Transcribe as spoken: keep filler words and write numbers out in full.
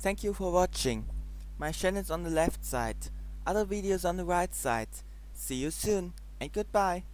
Thank you for watching. My channel is on the left side, other videos on the right side. See you soon and goodbye.